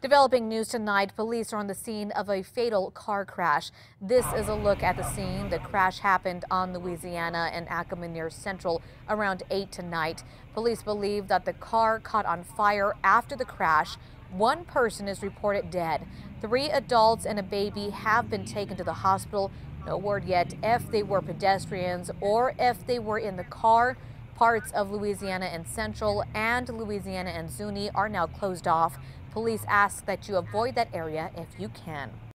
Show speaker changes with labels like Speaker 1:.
Speaker 1: Developing news tonight, police are on the scene of a fatal car crash. This is a look at the scene. The crash happened on Louisiana and Acoma near Central around 8 tonight. Police believe that the car caught on fire after the crash. One person is reported dead. 3 adults and a baby have been taken to the hospital. No word yet if they were pedestrians or if they were in the car. Parts of Louisiana and Central and Louisiana and Zuni are now closed off. Police ask that you avoid that area if you can.